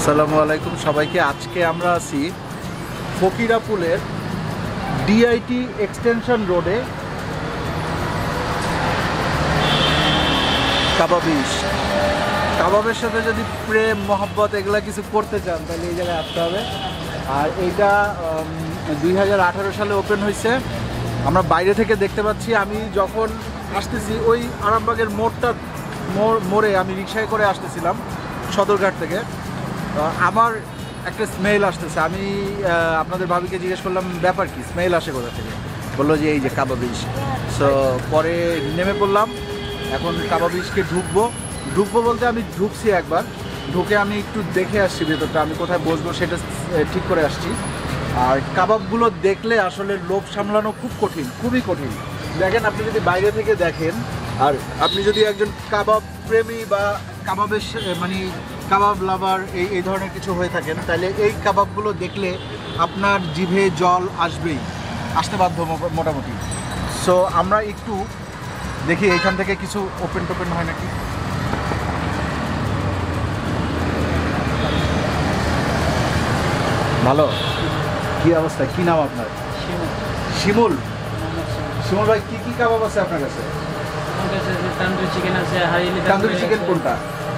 আসসালামু আলাইকুম সবাইকে। আজকে আমরা আছি ফকিরাপুলের ডিআইটি এক্সটেনশন রোডে কাবাবিশ। কাবাবের সাথে যদি প্রেম মহব্বত এগুলা কিছু করতে চান তাহলে এই জায়গায় আসতে হবে। আর এইটা 2018 সালে ওপেন হয়েছে। আমরা বাইরে থেকে দেখতে পাচ্ছি। আমি যখন আসতেছি ওই আরামবাগের মোড়ে আমি রিকশায় করে আসতেছিলাম সদরঘাট থেকে। আমার একটা স্মেল আসতেছে। আমি আপনাদের ভাবিকে জিজ্ঞেস করলাম ব্যাপার কি, স্মেল আসে কোথা থেকে? বললো যে এই যে কাবাবিশ। সো পরে নেমে পড়লাম। এখন কাবাবিশকে ঢুকবো বলতে আমি ঢুকছি একবার, ঢুকে আমি একটু দেখে আসছি ভেতরটা, আমি কোথায় বসবো সেটা ঠিক করে আসছি। আর কাবাবগুলো দেখলে আসলে লোভ সামলানো খুব কঠিন, খুবই কঠিন। দেখেন, আপনি যদি বাইরে থেকে দেখেন আর আপনি যদি একজন কাবাব প্রেমী বা কাবাবের মানে কাবাব লাভার এই ধরনের কিছু হয়ে থাকেন, তাহলে এই কাবাবগুলো দেখলে আপনার জিভে জল আসতে বাধ্য মোটামুটি। সো আমরা একটু দেখি এইখান থেকে কিছু ওপেন টোপেন হয় নাকি। ভালো, কি অবস্থা? কি নাম আপনার? শিমুল। শিমুল ভাই, কি কি কাবাব আছে আপনার কাছে? তান্দুরি চিকেন আছে, তান্দুরি চিকেন কোনটা?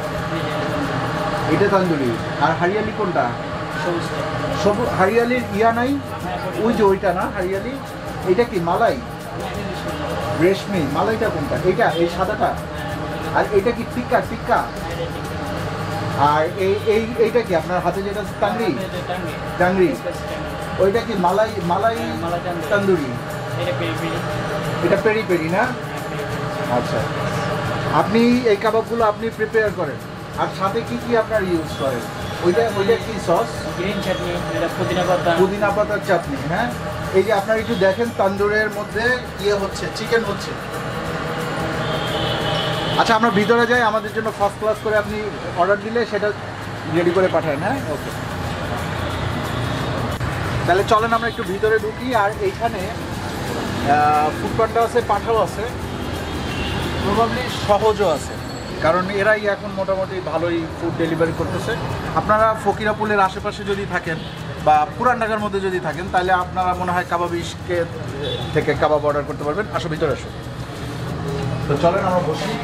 এটা তান্দুরি। আর হারিয়ালি কোনটা? সব হারিয়ালির ইয়া নাই? ওই যে ওইটা না হারিয়ালি। এটা কি মালাই? রেশমি। মালাইটা কোনটা? এইটা, এই সাদাটা। আর এটা কি টিক্কা? আর এইটা কি আপনার হাতে যেটা টাংরি? ওইটা কি মালাই তান্দুরি? এটা পেরি পেরি না? আচ্ছা, আপনি এই কাবাবগুলো আপনি প্রিপেয়ার করেন। আর সাথে কি কি আপনার ইউজ করেন? ওইটা কি সস? গ্রিন চাটনি, পুদিনা পাতার চাটনি। হ্যাঁ, এই যে আপনার একটু দেখেন তান্দুরের মধ্যে হচ্ছে, চিকেন হচ্ছে। আচ্ছা, আমরা ভিতরে যাই। আমাদের জন্য ফার্স্ট ক্লাস করে আপনি অর্ডার দিলে সেটা রেডি করে পাঠান। হ্যাঁ, ওকে। তাহলে চলেন আমরা একটু ভিতরে ঢুকি। আর এইখানে ফুড পান্ডা আছে, পাঠাও আছে, প্রবাবলি সহজও আছে, কারণ এরাই এখন মোটামুটি ভালোই ফুড ডেলিভারি করতেছে। আপনারা ফকিরাপুলের আশেপাশে যদি থাকেন বা পুরান ঢাকার মধ্যে যদি থাকেন, তাহলে আপনারা মনে হয় কাবাবিশকে থেকে কাবাব অর্ডার করতে পারবেন। আসো ভিতরে আসো। তো চলেন আমরা বসি।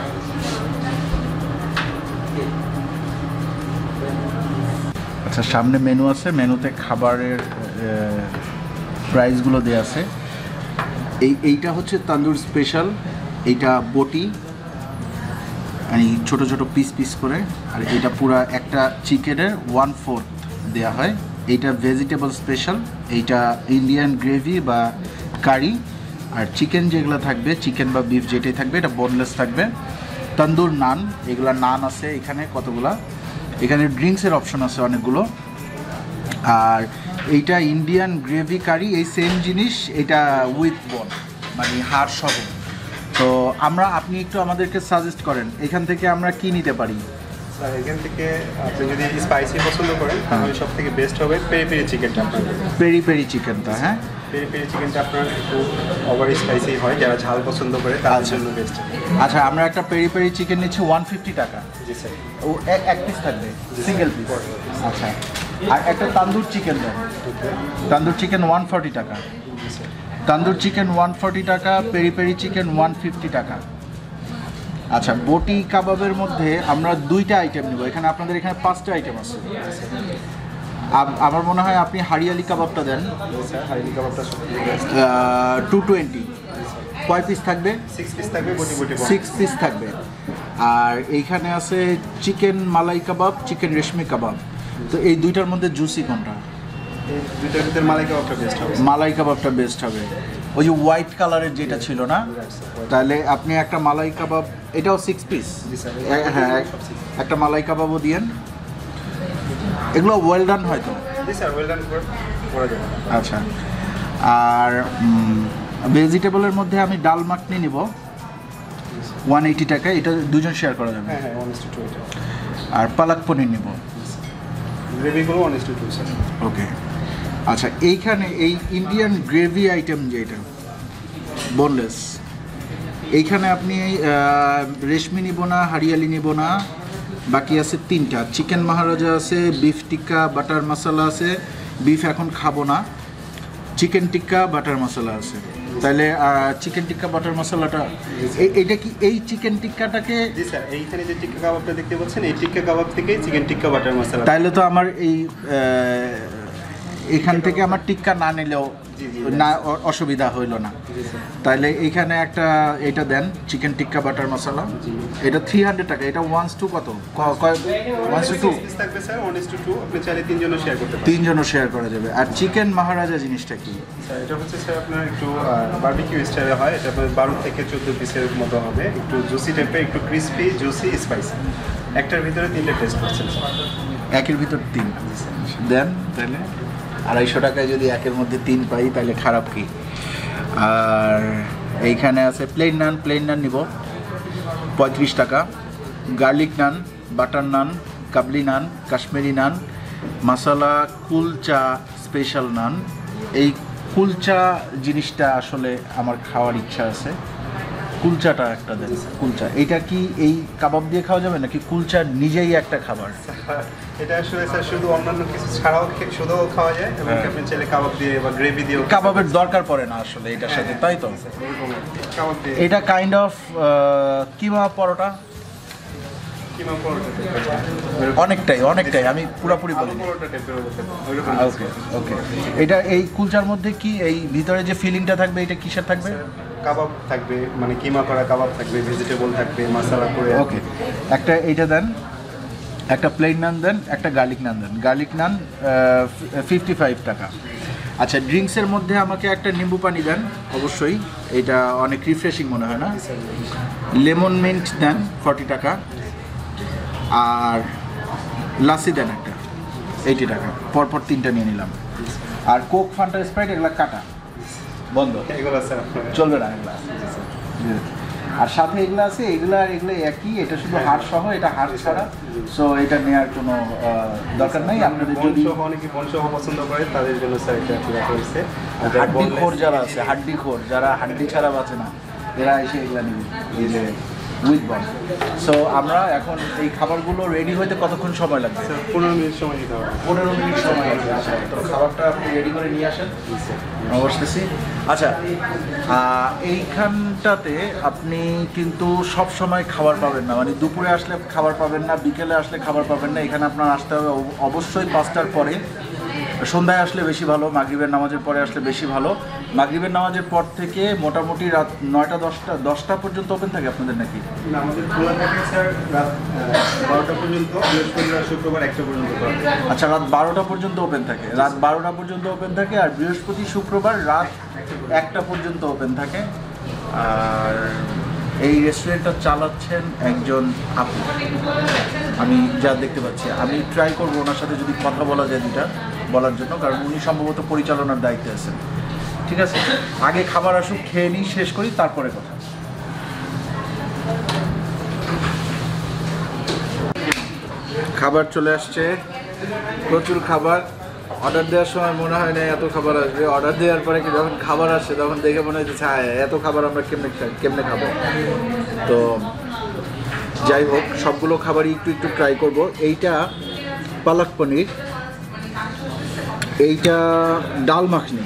আচ্ছা, সামনে মেনু আছে। মেনুতে খাবারের প্রাইসগুলো দেওয়া আছে। এইটা হচ্ছে তান্দুর স্পেশাল। এইটা বটি, মানে ছোট ছোট পিস করে। আর এটা পুরা একটা চিকেনের 1/4 দেওয়া হয়। এইটা ভেজিটেবল স্পেশাল। এইটা ইন্ডিয়ান গ্রেভি বা কারি। আর চিকেন যেগুলো থাকবে, চিকেন বা বিফ যেটাই থাকবে, এটা বোনলেস থাকবে। তন্দুর নান, এগুলা নান আছে এখানে কতগুলা। এখানে ড্রিঙ্কসের অপশন আছে অনেকগুলো। আর এইটা ইন্ডিয়ান গ্রেভি কারি, এই সেম জিনিস, এটা উইথ বোন, মানে হাড় সহ। তো আপনি একটু আমাদেরকে সাজেস্ট করেন এখান থেকে আমরা কি নিতে পারি। স্যার, এখান থেকে আপনি যদি স্পাইসি পছন্দ করেন তাহলে সব থেকে বেস্ট হবে পেরি পেরি চিকেনটা। আপনার পেরি চিকেনটা, হ্যাঁ, পেরি পেরি চিকেনটা আপনার একটু ওভার স্পাইসি হয়, যারা ঝাল পছন্দ করে তাদের জন্য বেস্ট। আচ্ছা, আমরা একটা পেরি চিকেন নিচ্ছি 150 টাকা। জি স্যার। ও এক পিস থাকবে, সিঙ্গেল পিস। আচ্ছা, আর একটা তান্দুর চিকেন দেন। তান্দুর চিকেন 140 টাকা। তান্দুর চিকেন 140 টাকা, পেরি চিকেন 150 টাকা। আচ্ছা, বটি কাবাবের মধ্যে আমরা 2টা আইটেম নেব। আপনাদের এখানে 5টা আইটেম আছে। আমার মনে হয় আপনি হারিয়ালি কাবাবটা দেন। স্যার, হারিয়ালি কাবাবটা 220। কয় পিস থাকবে? 6 পিস থাকবে, বটি 6 পিস থাকবে। আর এইখানে আছে চিকেন মালাই কাবাব, চিকেন রেশমি কাবাব। তো এই দুইটার মধ্যে জুসি কোনটা? এই দুইটার ভিতরে মালাই কাবাবটা বেস্ট হবে। মালাই কাবাবটা বেস্ট হবে। ওই যে হোয়াইট কালারের যেটা ছিল না, তাহলে আপনি একটা মালাই কাবাব, এটাও 6 পিস। হ্যাঁ, একটা মালাই কাবাবও দিয়েন। এগুলো ওয়েল ডান হয়তো? জি স্যার, ওয়েল ডান করা যাবে। আচ্ছা, আর ভেজিটেবলের মধ্যে আমি ডাল মাখনি নিব 180 টাকা। এটা দুজন শেয়ার করা যাবে। হ্যাঁ, 1:2 এটা। আর পালাক পনির নিব। গ্রেভিগুলো 1:2 স্যার। ওকে। আচ্ছা, এইখানে এই ইন্ডিয়ান গ্রেভি আইটেম যেটা বোনলেস, এইখানে আপনি রেশমি নিব না, হারিয়ালি নিব না, বাকি আছে 3টা। চিকেন মহারাজা আছে, বিফ টিক্কা বাটার মশলা আছে, বিফ এখন খাবো না, চিকেন টিক্কা বাটার মশলা আছে। তাহলে চিকেন টিক্কা বাটার মশলাটা এইটা কি এই চিকেন টিক্কাটাকে? জি স্যার, এইখানে যে টিক্কা কাবাবটা দেখতে পাচ্ছেন এই টিক্কা কাবাব থেকেই চিকেন টিক্কা বাটার মশলা। তাহলে তো আমার এই এখান থেকে আমার টিক্কা না নিলেও না অসুবিধা হইল না। তাহলে এইখানে একটা এটা দেন চিকেন টিক্কা বাটার মশলা, এটা 300 টাকা। এটা 1:2 কত? 1:2 থাকবে স্যার, 1:2। আপনি চাইলে 3 জনও শেয়ার করতে পারেন। 3 জনও শেয়ার করা যাবে। আর চিকেন মহারাজা জিনিসটা কি? স্যার এটা হচ্ছে স্যার আপনার একটু বারবিকিউ স্টাইলে হয়, এটা আপনার 12 থেকে 14 পিসের মতো হবে, একটু জুসি টাইপের, একটু ক্রিস্পি, জুসি, স্পাইসি। একটার ভিতরে 3টে টেস্ট করছেন স্যার। একের ভিতর 3 দেন। তাহলে 250 টাকায় যদি একের মধ্যে 3 পাই তাহলে খারাপ কি? আর এইখানে আছে প্লেন নান নিব 35 টাকা, গার্লিক নান, বাটার নান, কাবলি নান, কাশ্মীরি নান, মশলা কুলচা স্পেশাল নান। এই কুলচা জিনিসটা আসলে আমার খাওয়ার ইচ্ছা আছে। কুলচাটা একটা দেন। কুলচা এইটা কি এই কাবাব দিয়ে খাওয়া যাবে নাকি কুলচা নিজেই একটা খাবার? এটা আসলে স্যার শুধু অন্যান্য কিছু ছাড়াও শুধুও খাওয়া যায়, এবং আপনি চাইলে কাবাব দিয়ে বা গ্রেভি দিয়েও। কাবাবের দরকার পড়ে না আসলে এটার সাথে, তাই তো? কাবাব দিয়ে এটা কাইন্ড অফ কিমা পরোটা। কিমা পরোটা অনেকটাই আমি পুরোপুরি বলি। পরোটা টাইপের ওইরকম। ওকে এটা এই কুলচার মধ্যে কি এই ভিতরে যে ফিলিংটা থাকবে এটা কিসের থাকবে? কাবাব থাকবে, মানে কিমা করা কাবাব থাকবে, ভেজিটেবল থাকবে, মশলা করে। ওকে, একটা এইটা দেন, একটা প্লেন নান দেন, একটা গার্লিক নান দেন। গার্লিক নান 55 টাকা। আচ্ছা, ড্রিঙ্কসের মধ্যে আমাকে একটা নিম্বু পানি দেন অবশ্যই, এটা অনেক রিফ্রেশিং মনে হয় না? লেমন মিন্ট দেন 40 টাকা। আর লাসি দেন একটা 80 টাকা। পরপর 3টা নিয়ে নিলাম। আর কোক, ফান্টা, স্প্রাইট এগুলো কাটা বন্ধ, এগুলো স্যার চলবে না এগুলো। আর সাথে এগুলো আছে, এগুলো একই, এটা শুধু হাড় সহ, এটা হাড় ছাড়া। সো এটা নেওয়ার কোনো দরকার নাই। আপনাদের যদি অনেকে বনসহ পছন্দ করে তাদের জন্য স্যার এটা রাখা হয়েছে। হাড্ডিখোর যারা আছে, হাড্ডিখোর যারা হাড্ডি ছাড়া বাঁচে না, এরা এসে এগুলো নেবে, এই যে উইথ বন। সো আমরা এখন এই খাবারগুলো রেডি হইতে কতক্ষণ সময় লাগবে? 15 মিনিট সময় দিতে হবে। 15 মিনিট সময় লাগবে। আচ্ছা, তো খাবারটা আপনি রেডি করে নিয়ে আসেন, বসতেছি। আচ্ছা, এইখানটাতে আপনি কিন্তু সব সময় খাবার পাবেন না, মানে দুপুরে আসলে খাবার পাবেন না, বিকেলে আসলে খাবার পাবেন না। এখানে আপনার আসতে হবে অবশ্যই 5টার পরে। সন্ধ্যায় আসলে বেশি ভালো, মাগরিবের নামাজের পরে আসলে বেশি ভালো। মাগরিবের নামাজের পর থেকে মোটামুটি রাত 9টা 10টা পর্যন্ত ওপেন থাকে আপনাদের নাকি? না, আমাদের খোলা থাকে স্যার রাত 12টা পর্যন্ত, বৃহস্পতিবার শুক্রবার 1টা পর্যন্ত। আচ্ছা, রাত 12টা পর্যন্ত ওপেন থাকে, রাত 12টা পর্যন্ত ওপেন থাকে। আর বৃহস্পতি শুক্রবার রাত 1টা পর্যন্ত ওপেন থাকে। আর এই রেস্টুরেন্টটা চালাচ্ছেন একজন আপু, আমি যা দেখতে পাচ্ছি। আমি ট্রাই করবো ওনার সাথে যদি কথা বলা যায় দুটা বলার জন্য, কারণ উনি সম্ভবত পরিচালনার দায়িত্বে আছেন। ঠিক আছে, আগে খাবার আসুক, খেয়ে নিই, শেষ করি, তারপরে কথা। খাবার চলে আসছে, প্রচুর খাবার। অর্ডার দেওয়ার সময় মনে হয় না এত খাবার আসবে, অর্ডার দেওয়ার পরে কি যখন খাবার আসে তখন দেখে মনে হচ্ছে এত খাবার আমরা কেমনে খাবো। তো যাই হোক, সবগুলো খাবারই একটু ট্রাই করব। এইটা পালক পনির, এইটা ডাল মাখনি,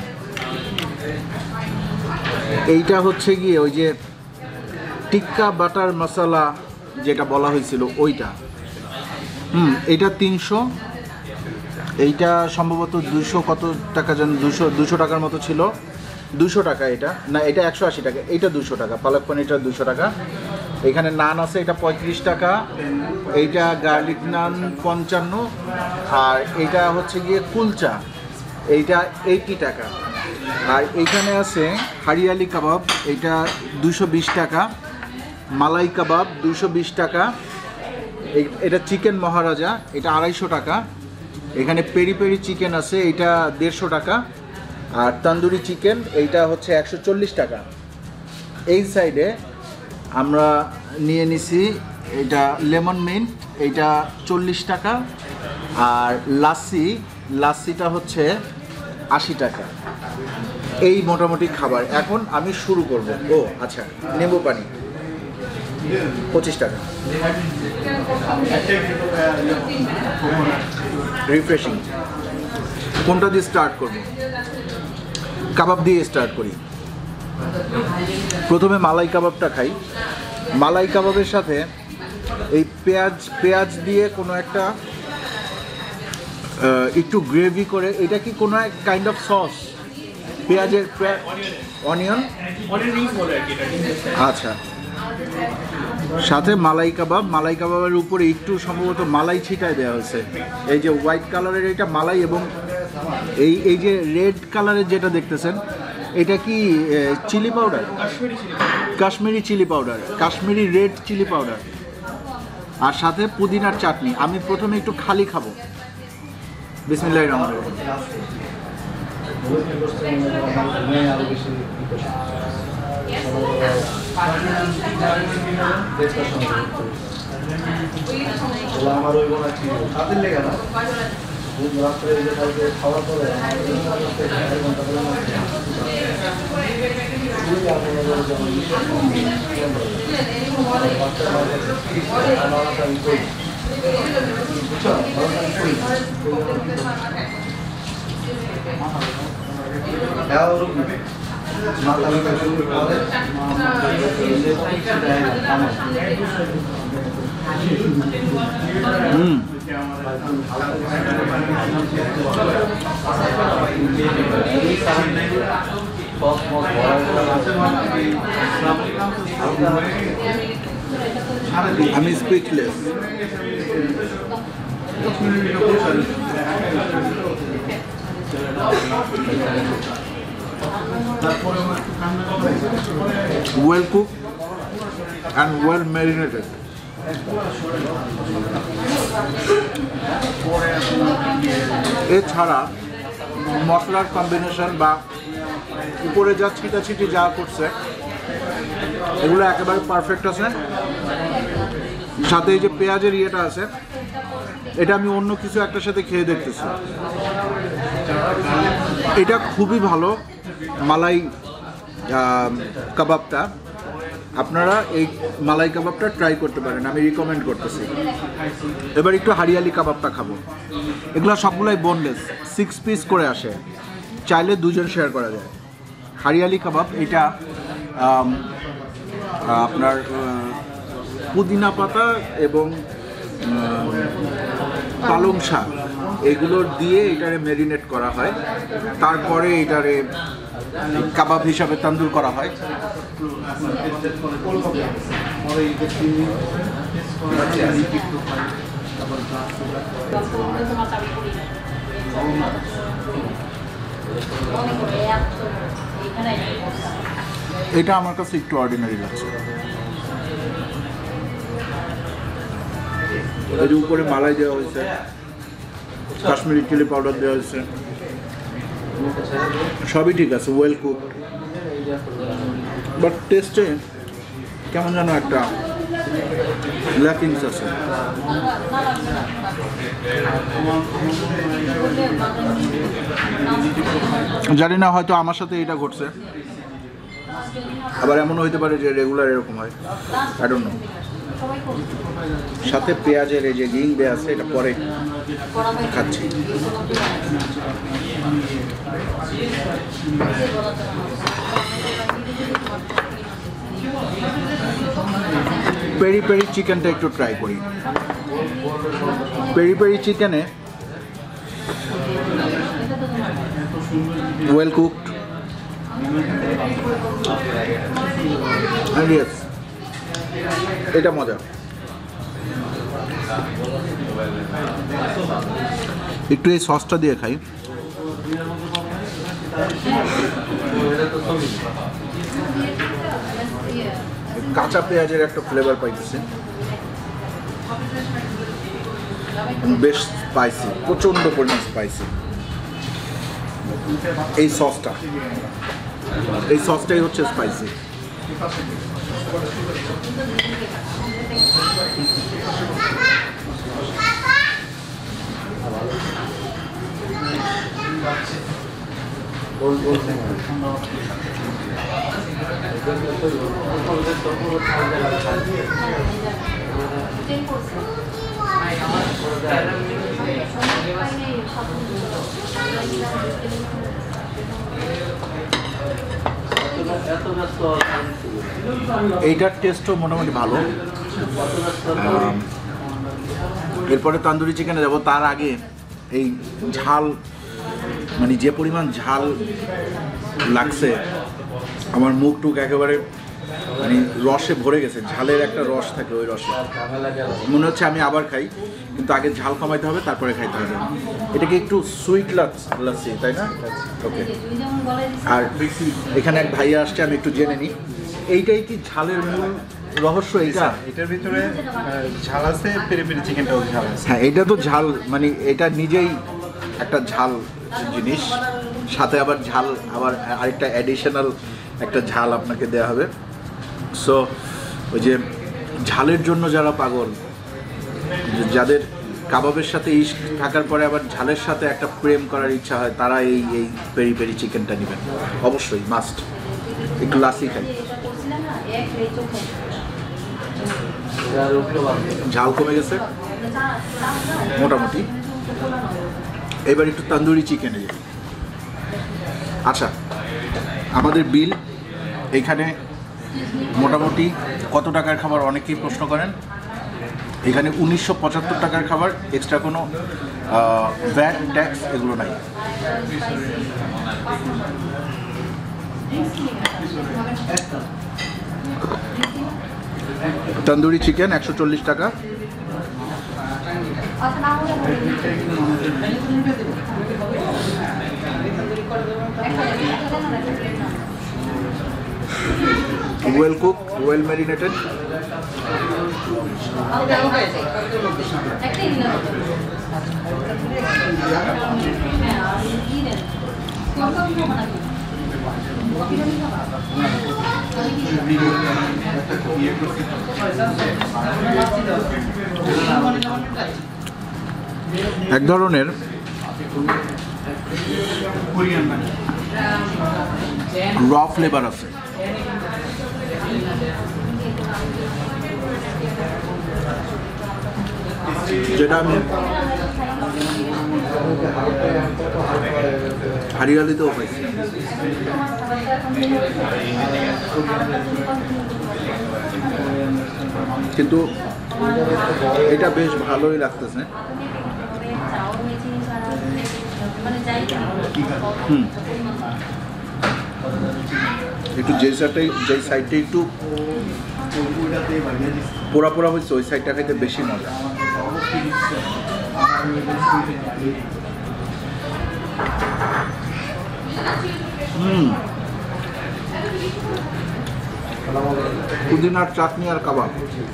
এইটা হচ্ছে গিয়ে ওই যে টিক্কা বাটার মশলা যেটা বলা হয়েছিল ওইটা। এটা 300, এইটা সম্ভবত 200 কত টাকা যেন, 200 টাকার মতো ছিল। 200 টাকা এটা না, এটা 180 টাকা। এইটা 200 টাকা, পালক পনিরটা 200 টাকা। এখানে নান আছে, এটা 35 টাকা। এইটা গার্লিক নান 55। আর এইটা হচ্ছে গিয়ে কুলচা, এইটা 80 টাকা। আর এইখানে আছে হারিয়ালি কাবাব, এইটা 220 টাকা। মালাই কাবাব 220 টাকা। এটা চিকেন মহারাজা, এটা 250 টাকা। এখানে পেরি পেরি চিকেন আছে, এটা 150 টাকা। আর তন্দুরি চিকেন এইটা হচ্ছে 140 টাকা। এই সাইডে আমরা নিয়ে নিছি এটা লেমন মিন্ট, এইটা 40 টাকা। আর লাসিটা হচ্ছে 80 টাকা। এই মোটামুটি খাবার। এখন আমি শুরু করব। ও আচ্ছা, নেবু পানি 25 টাকা। রিফ্রেশিং। কোনটা দিয়ে স্টার্ট করব? কাবাব দিয়ে স্টার্ট করি। প্রথমে মালাই কাবাবটা খাই। মালাই কাবাবের সাথে এই পেঁয়াজ দিয়ে কোনো একটা একটু গ্রেভি করে, এটা কি কোনো এক কাইন্ড অফ সস? পেঁয়াজের অনিয়ন, আচ্ছা। সাথে মালাই কাবাবের উপরে একটু সম্ভবত মালাই ছিটায় দেওয়া হয়েছে। এই যে হোয়াইট কালারের এটা মালাই, এবং এই যে রেড কালারের যেটা দেখতেছেন এটা কি chilli powder? Kashmiri chilli powder, Kashmiri red chilli powder, আর সাথে পুদিনার চাটনি। আমি প্রথমে একটু খালি খাবো। বিসমিল্লাহির রহমানির রহিম। আমি speechless. Well cooked and well marinated. এছাড়া মশলার কম্বিনেশন বা উপরে যা ছিটাছিটি যা করছে এগুলো একেবারে পারফেক্ট আছে। সাথে এই যে পেঁয়াজের ইয়েটা আছে, এটা আমি অন্য কিছু একটার সাথে খেয়ে দেখতেছি, এটা খুবই ভালো। মালাই কাবাবটা আপনারা এই মালাই কাবাবটা ট্রাই করতে পারেন, আমি রিকমেন্ড করতেছি। এবার একটু হারিয়ালি কাবাবটা খাবো। এগুলো সবগুলাই বোনলেস, 6 পিস করে আসে, চাইলে দুজন শেয়ার করা যায়। হারিয়ালি কাবাব এটা আপনার পুদিনা পাতা এবং পালং শাক এগুলো দিয়ে এটারে ম্যারিনেট করা হয়, তারপরে এটারে কাবাব হিসাবে তন্দুর করা হয়। এটা আমার কাছে একটু অর্ডিনারি লাগছে। এর উপরে মালাই দেওয়া হয়েছে, কাশ্মীরি চিলি পাউডার দেওয়া হয়েছে, সবই ঠিক আছে, ওয়েল কুক, বাট টেস্টে কেমন যেন একটা ল্যাকিংস আছে। জানি না, হয়তো আমার সাথে এটা ঘটছে, আবার এমনও হইতে পারে যে রেগুলার এরকম হয়, আই ডোন্ট নো। সাথে পেঁয়াজের এই যে গিং দেয়া আছে, এটা পরে খাচ্ছি। পেরি পেরি চিকেনটা একটু ট্রাই করি। পেরি পেরি চিকেনে ওয়েল কুকড and yes, এটা মজা। একটু এই সসটা দিয়ে খাই। কাঁচা পেঁয়াজের একটা ফ্লেভার পাইতেছে, বেশ স্পাইসি, প্রচন্ড পরিমাণ স্পাইসি। এই সসটাই হচ্ছে স্পাইসি। এইটার টেস্টও মোটামুটি ভালো। এরপরে তান্দুরি চিকেনে যাব, তার আগে এই ঝাল, মানে যে পরিমাণ ঝাল লাগছে আমার মুখ টুক একেবারে মানে রসে ভরে গেছে। ঝালের একটা রস থাকে, ওই রসে মনে হচ্ছে আমি আবার খাই, কিন্তু আগে ঝাল কমাইতে হবে তারপরে খাইতে হবে। এটাকে একটু সুইট লাচ্ছি, তাই না? ওকে। আর এখানে এক ভাইয়া আসছে, আমি একটু জেনে নিই এইটাই কি ঝালের মূল রহস্য? এইটা এটার ভিতরে ঝাল আছে, পেরি পেরি চিকেনটাও ঝাল আছে। হ্যাঁ, এটা তো ঝাল, মানে এটা নিজেই একটা ঝাল জিনিস, সাথে আবার ঝাল, আবার আরেকটা অ্যাডিশনাল একটা ঝাল আপনাকে দেওয়া হবে। সো ওই যে ঝালের জন্য যারা পাগল, যাদের কাবাবের সাথে ইস্ক থাকার পরে আবার ঝালের সাথে একটা প্রেম করার ইচ্ছা হয়, তারা এই পেরি পেরি চিকেনটা নেবেন, অবশ্যই মাস্ট। একটু লাসি খাই, ঝাল কমে গেছে মোটামুটি। এবার একটু তান্দুরি চিকেনে যাই। আচ্ছা, আমাদের বিল এখানে মোটামুটি কত টাকার খাবার অনেকেই প্রশ্ন করেন। এখানে 1975 টাকার খাবার, এক্সট্রা কোনো ভ্যাট ট্যাক্স এগুলো নাই। তন্দুরি চিকেন 140 টাকা। Well cook, well marinated. এক ধরনের র ফ্লেভার আছে, যেটা আমি হারিয়ালিতেও পাইছি। কিন্তু এটা বেশ ভালোই লাগতেছে। একটু যে সাইডটা একটু পোড়া পোড়া হয়েছে, ওই সাইডটা খাইতে বেশি মজা। পুদিনার চাটনি আর কাবাব।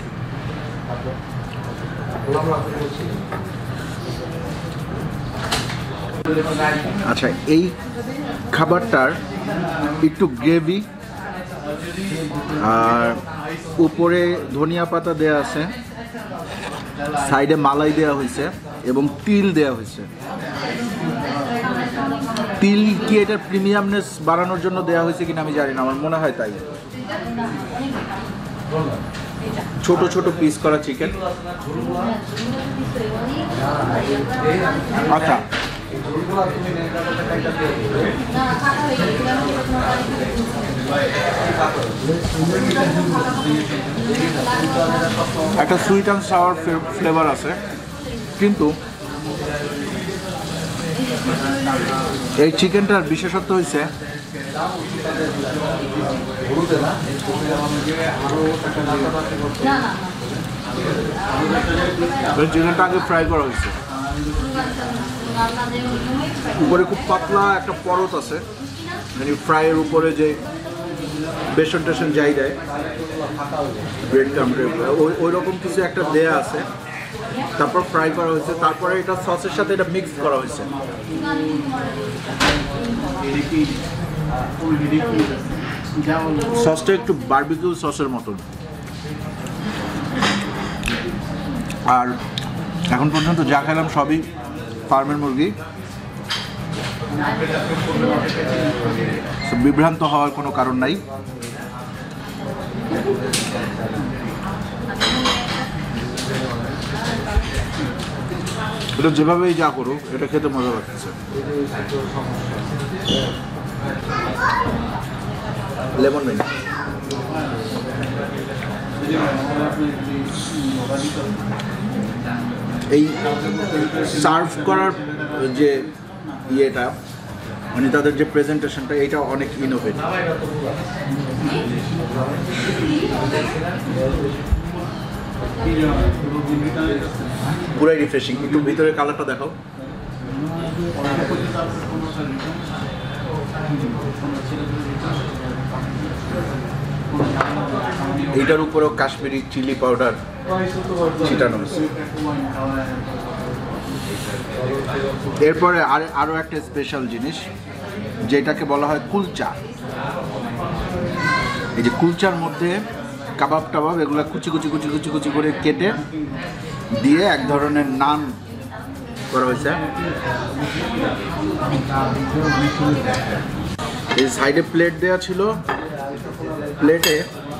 আচ্ছা, এই খাবারটার একটু গ্রেভি আর উপরে ধনিয়া পাতা দেয়া আছে, সাইডে মালাই দেওয়া হয়েছে এবং তিল দেওয়া হয়েছে। তিল কি এটার প্রিমিয়ামনেস বাড়ানোর জন্য দেওয়া হয়েছে কিনা আমি জানি না, আমার মনে হয় তাই। ছোট ছোট পিস করা চিকেন। আচ্ছা, একটা সুইট অ্যান্ড সাওয়ার ফ্লেভার আছে, কিন্তু এই চিকেনটার বিশেষত্ব হয়েছে চিকেনটা আগে ফ্রাই করা হয়েছে, উপরে খুব পাতলা একটা পরত আছে, মানে ফ্রাইয়ের উপরে যে বেসন টেসন যাই দেয়, ব্রেড কামড়ে ওই রকম কিছু একটা দেয়া আছে, তারপর ফ্রাই করা হয়েছে, তারপরে এটা সসের সাথে এটা মিক্স করা হয়েছে। সসটা একটু বারবিকিউ সসের মতন। আর এখন পর্যন্ত যা খেলাম সবই ফার্মের মুরগি, So, বিভ্রান্ত হওয়ার কোনো কারণ নাই। এটা যেভাবেই যা করুক, এটা খেতে মজা লাগতেছে। লেমন নেই। এই সার্ভ করার যে ইয়েটা, মানে তাদের যে প্রেজেন্টেশনটা, এইটা অনেক ইনোভেটিভ। পুরাই রিফ্রেশিং। একটু ভিতরে কালারটা দেখাও। এইটার উপরেও কাশ্মীরি চিলি পাউডার ছিটানো হয়েছে। এরপরে আরও একটা স্পেশাল জিনিস, যেটাকে বলা হয় কুলচা। এই যে কুলচার মধ্যে কাবাব টাবাব এগুলো কুচি কুচি কুচি কুচি কুচি করে কেটে দিয়ে এক ধরনের নান করা হয়েছে। এই সাইডে প্লেট দেওয়া ছিল। প্লেটে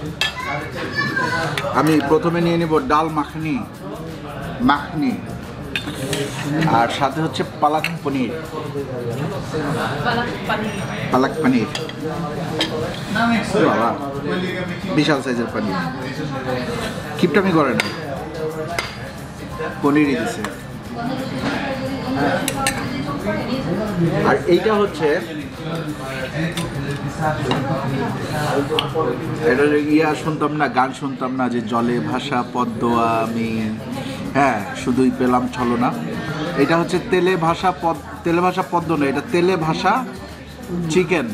আমি প্রথমে নিয়ে নিব ডাল মাখনি আর সাথে হচ্ছে পালাক পনির। বাবা, বিশাল সাইজের পনির, কিপটামি করে না, পনিরই দিছে। আর এইটা হচ্ছে এটা ইয়া শুনতাম না, গান শুনতাম না যে জলে ভাসা পদ্ম আমি, হ্যাঁ শুধুই পেলাম ছলনা। এটা হচ্ছে তেলে ভাসা পদ্ম না, এটা তেলে ভাসা চিকেন।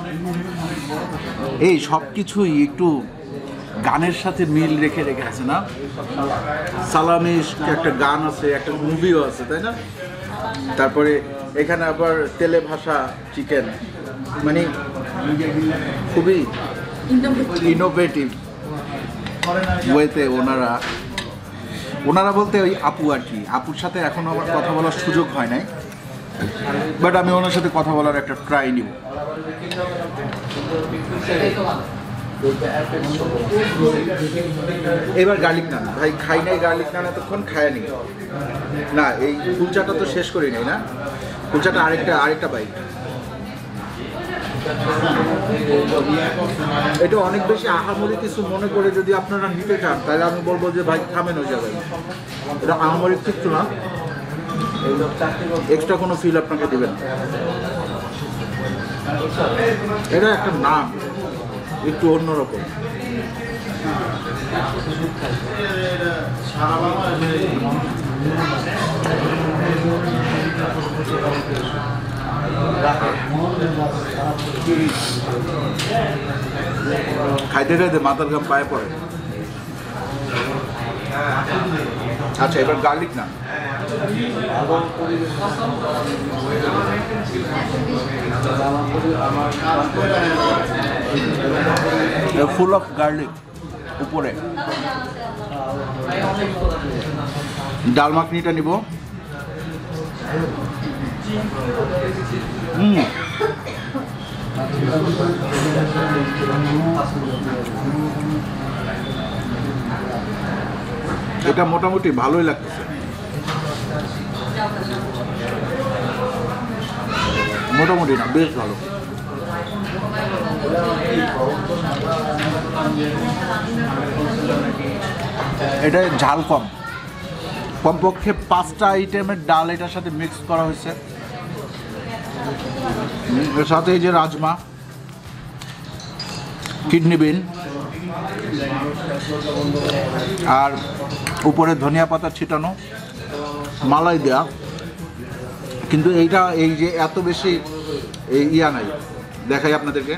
এই সব কিছুই একটু গানের সাথে মিল রেখে আছে না? সালামি একটা গান আছে, একটা মুভিও আছে, তাই না? তারপরে এখানে আবার তেলে ভাসা চিকেন, মানে খুবই ইনোভেটিভ ওয়েতে ওনারা বলতে ওই আপু আর কি। আপুর সাথে এখনো আমার কথা বলার সুযোগ হয় নাই, বাট আমি ওনার সাথে কথা বলার একটা ট্রাই নিব। এবার গার্লিক নান, ভাই খাই নাই গার্লিক নান এতক্ষণ, খায়নি না। এই কুলচাটা তো শেষ করি নাই না, কুলচাটা আরেকটা বাইট। এটা অনেক বেশি আহামরি কিছু মনে করে যদি আপনারা নিতে চান, তাহলে আমি বলবো যে ভাই থামেন ওই জায়গায়। এটা আহামরি কিছু না, এক্সট্রা কোনো ফিল আপনাকে দেবেন। এটা একটা নাম একটু অন্যরকম। খাইতে খাইতে মাথার ঘাম পায়ে পড়ে। আচ্ছা, এবার গার্লিক না, ফুল অফ গার্লিক উপরে। ডাল মাখনিটা নিব। এটা মোটামুটি ভালোই লাগতেছে, মোটামুটি না, বেশ ভালো। এটা ঝাল কম, কমপক্ষে 5টা আইটেমের ডাল এটার সাথে মিক্স করা হয়েছে। এর সাথে এই যে রাজমা, কিডনি বিন, আর উপরে ধনিয়া পাতা ছিটানো, মালাই দেয়া। কিন্তু এইটা এই যে এত বেশি ইয়া নাই, দেখাই আপনাদেরকে।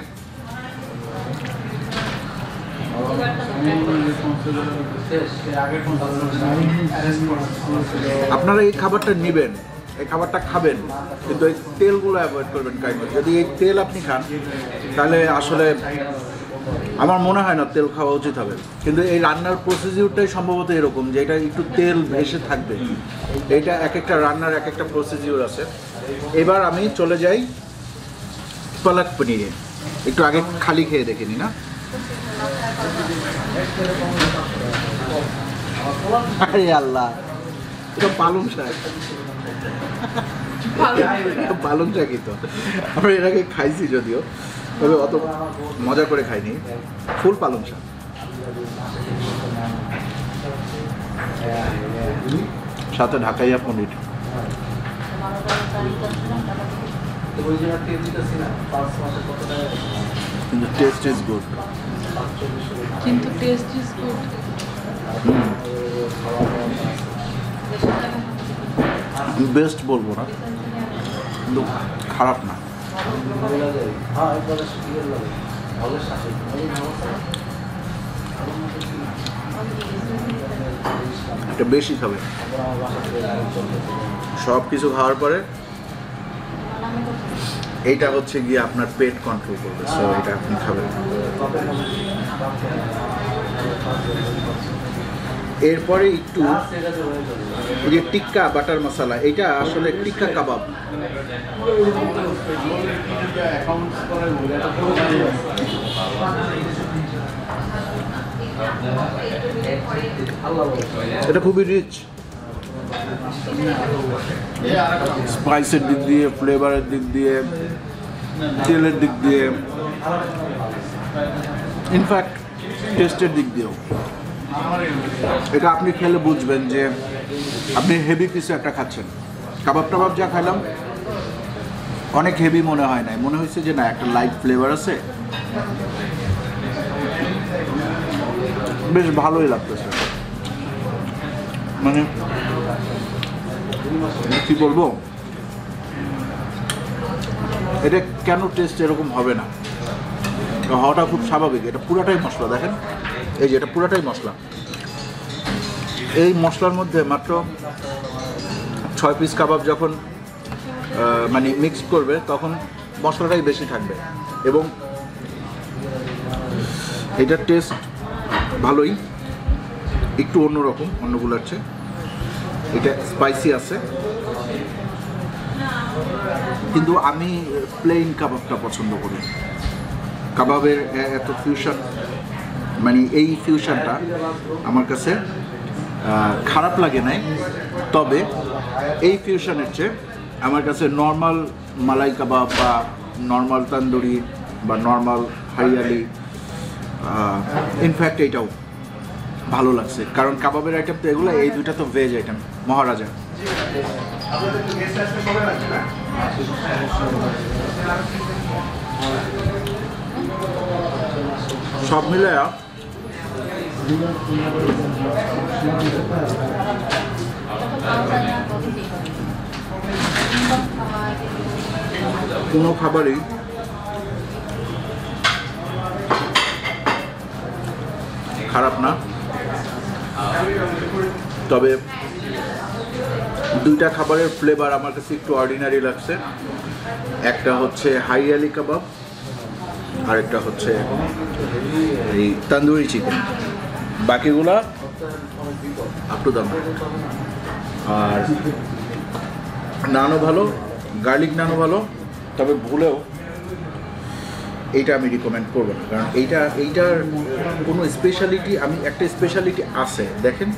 আপনারা এই খাবারটা নেবেন, এই খাবারটা খাবেন, কিন্তু এই তেলগুলো অ্যাভয়েড করবেন কাইন্ডলি। যদি এই তেল আপনি খান তাহলে আসলে আমার মনে হয় না তেল খাওয়া উচিত হবে। কিন্তু এই রান্নার প্রসিডিউরটাই সম্ভবত এরকম যে এটা একটু তেল ভেসে থাকবে। এইটা এক একটা রান্নার এক একটা প্রসিডিউর আছে। এবার আমি চলে যাই পালক পনিরে। একটু আগে খালি খেয়ে দেখে নি না। আরে আল্লাহ, এটা পালং শাক। পালং শাকই তো, আমরা এর আগে খাইছি যদিও, তবে অত মজা করে খাইনি। ফুল পালং শাক, সাথে ঢাকাইয়া পনির। কিন্তু টেস্ট ইজ গুড। কিন্তু টেস্ট ইজ গুড। বেস্ট বলবো না, কিন্তু খারাপ না। এটা বেশি খাবে, সব কিছু খাওয়ার পরে এইটা হচ্ছে গিয়ে আপনার পেট কন্ট্রোল করবে, সো এটা আপনি খাবেন। এরপরে একটু এই যে টিক্কা বাটার মশলা, এটা আসলে টিক্কা কাবাব। এটা খুবই রিচ, স্পাইসের দিক দিয়ে, ফ্লেভারের দিক দিয়ে, তেলের দিক দিয়ে, ইনফ্যাক্ট টেস্টের দিক দিয়েও। এটা আপনি খেলে বুঝবেন যে আপনি হেভি কিছু একটা খাচ্ছেন। কাবাব টাবাব যা খাইলাম অনেক হেভি মনে হয় না, মনে হয়েছে যে না একটা লাইট ফ্লেভার আছে, বেশ ভালোই লাগতেছে। মানে কি বলবো, এটা কেন টেস্ট এরকম হবে না, হওয়াটা খুব স্বাভাবিক। এটা পুরাটাই মশলা, দেখেন এই যে এটা পুরাটাই মশলা। এই মশলার মধ্যে মাত্র 6 পিস কাবাব যখন মানে মিক্স করবে তখন মশলাটাই বেশি থাকবে, এবং এটার টেস্ট ভালোই, একটু অন্যরকম অন্যগুলোর চেয়ে। এটা স্পাইসি আছে, কিন্তু আমি প্লেন কাবাবটা পছন্দ করি। কাবাবের এত ফিউশন, মানে এই ফিউশনটা আমার কাছে খারাপ লাগে নাই, তবে এই ফিউশনের চেয়ে আমার কাছে নর্মাল মালাই কাবাব বা নর্মাল তান্দুরি বা নর্মাল হারিয়ালি, ইনফ্যাক্ট এইটাও ভালো লাগছে। কারণ কাবাবের আইটেম তো এগুলো, এই দুইটা তো ভেজ আইটেম, মহারাজা। সব মিলে কোনো খাবারই খারাপ না, তবে দুইটা খাবারের ফ্লেভার আমার কাছে একটু অর্ডিনারি লাগছে। একটা হচ্ছে হাইয়ালি কাবাব, আরেকটা হচ্ছে এই তান্দুরি চিকেন। বাকিগুলা আপ টু দাম। আর নানও ভালো, গার্লিক নানও ভালো, তবে ভুলেও এইটা আমি রিকমেন্ড করবো না, কারণ এইটার কোনো স্পেশালিটি, আমি একটা স্পেশালিটি আছে দেখেন,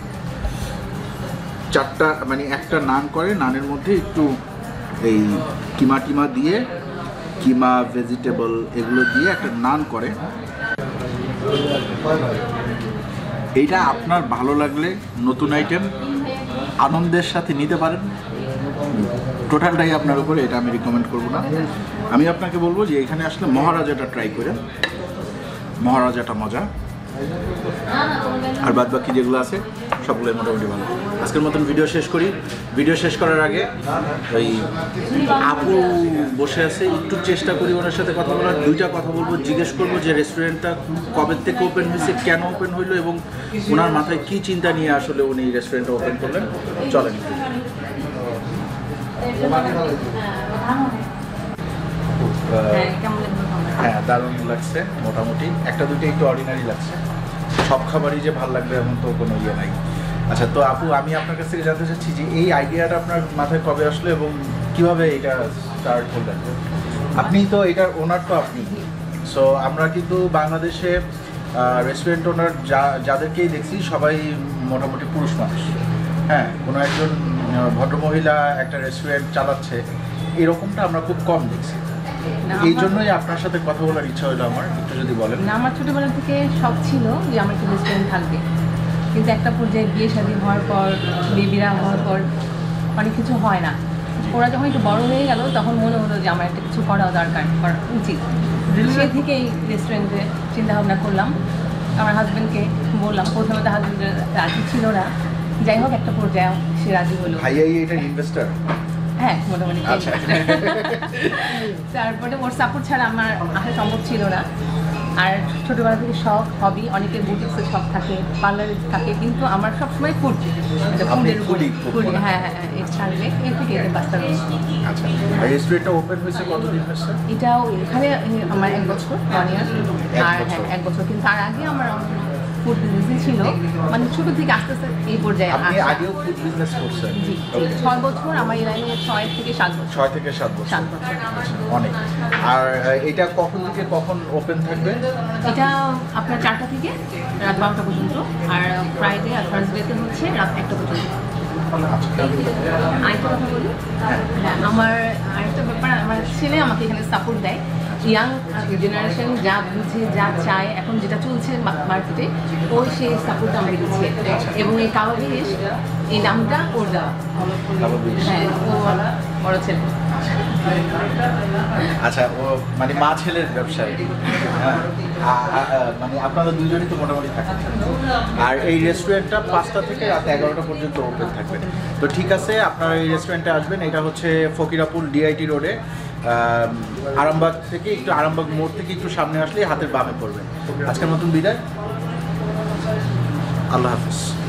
4টা মানে একটা নান করে, নানের মধ্যে একটু এই কিমা টিমা দিয়ে, কিমা ভেজিটেবল এগুলো দিয়ে একটা নান করে। এইটা আপনার ভালো লাগলে নতুন আইটেম আনন্দের সাথে নিতে পারেন, টোটালটাই আপনার উপরে, এটা আমি রিকমেন্ড করবো না। আমি আপনাকে বলবো যে এখানে আসলে মহারাজাটা ট্রাই করেন, মহারাজাটা মজা, আর বাদ বাকি যেগুলো আছে সবগুলোই মোটামুটি ভালো। আজকের মতন ভিডিও শেষ করি। ভিডিও শেষ করার আগে ওই আপু বসে আছে, একটু চেষ্টা করি ওনার সাথে কথা বলার। দুইটা কথা বলবো, জিজ্ঞেস করবো যে রেস্টুরেন্টটা কবে থেকে ওপেন হয়েছে, কেন ওপেন হইলো, এবং ওনার মাথায় কী চিন্তা নিয়ে আসলে উনি রেস্টুরেন্টটা ওপেন করলেন। চলেন। হ্যাঁ, দারুণ লাগছে মোটামুটি, একটা দুটো একটু অর্ডিনারি লাগছে, সব খাবারই যে ভালো লাগবে এমন তো কোনো ইয়ে নাই। আচ্ছা, তো আপু আমি আপনার কাছ থেকে জানতে চাচ্ছি যে এই আইডিয়াটা আপনার মাথায় কবে আসলো এবং কিভাবে এটা স্টার্ট করলেন? আপনি তো এটার ওনার, তো আপনি। সো আমরা কিন্তু বাংলাদেশে রেস্টুরেন্ট ওনার যাদেরকেই দেখছি সবাই মোটামুটি পুরুষ মানুষ। হ্যাঁ, কোনো একজন ভদ্রমহিলা একটা রেস্টুরেন্ট চালাচ্ছে এরকমটা আমরা খুব কম দেখছি। না, এই আমার- জন্যই আপনার সাথে কথা বলার ইচ্ছা হলো আমার, একটু যদি বলেন। না, আমার ছোটোবেলা থেকে শখ ছিল যে আমার একটা রেস্টুরেন্ট থাকবে, কিন্তু একটা পর্যায়ে বিয়ে শাদী হওয়ার পর, বেবিরা হওয়ার পর অনেক কিছু হয় না। ওরা যখন একটু বড় হয়ে গেল তখন মনে হলো যে আমার একটা কিছু করা দরকার, করা উচিত। সে থেকেই রেস্টুরেন্টে চিন্তা ভাবনা করলাম। আমার হাজব্যান্ডকে বললাম, প্রথমে তো হাজব্যান্ড রাজি ছিল না, যাই হোক একটা পর্যায়ে সে রাজি হলো। ভাইয়াই এটার ইনভেস্টার? হ্যাঁ, মোটামুটি। আচ্ছা। তারপরে ওর সাপোর্ট ছাড়া আমার আসা সম্ভব ছিল না। আর ছোটোবেলা থেকে শখ, হবি, অনেকের বুটিক্সের শখ থাকে, পার্লারের থাকে, কিন্তু আমার সবসময় ফুড, ফুডের উপরে। foodie, food বানান। হ্যাঁ হ্যাঁ, এই ছাড়লে এর থেকে এদের বাস্তা রয়েছে। আচ্ছা, আর রেস্টুরেন্টটা ওপেন হয়েছে কতদিন হয়েছে? এটাও এখানে আমার 1 বছর, 1 year। আর বছর। হ্যাঁ, 1 বছর। কিন্তু তার আগে আমার ফুড বিজনেসই ছিল, মানে ছোটো থেকে আস্তে আস্তে এই পর্যায়ে আপনি আসা। আগেও ফুড বিজনেস করছেন? জি, 6 বছর আমার এই লাইনে, 6 থেকে 7 বছর। 6 থেকে 7 বছর। 7 বছর। অনেক। আর এটা কখন থেকে কখন ওপেন থাকবে? এটা আপনার 4টা থেকে রাত 12টা পর্যন্ত, আর ফ্রাইডে আর থার্সডেতে হচ্ছে রাত 1টা পর্যন্ত। আরেকটা কথা বলি, হ্যাঁ, আমার আরেকটা ব্যাপার, আমার ছেলে আমাকে এখানে সাপোর্ট দেয়। ইয়াং জেনারেশন যা বুঝে, যা চায়, এখন যেটা চলছে মার্কেটে, ওই সেই সাপোর্ট আমাকে দিচ্ছে। এবং এই কাবাবিশ, এই নামটা ওর দেওয়া। হ্যাঁ, ও বড় ছেলে। আচ্ছা, ও মানে মা ছেলের ব্যবসায়ী। হ্যাঁ, মানে আপনারা দুজনই তো মোটামুটি থাকেন। আর এই রেস্টুরেন্টটা 5টা থেকে রাত 11টা পর্যন্ত ওপেন থাকবে। তো ঠিক আছে, আপনারা এই রেস্টুরেন্টে আসবেন। এটা হচ্ছে ফকিরাপুল ডিআইটি রোডে, আরামবাগ থেকে একটু, আরামবাগ মোড় থেকে একটু সামনে আসলে হাতের বামে পড়বেন। আজকের মতন বিদায়, আল্লাহ হাফিজ।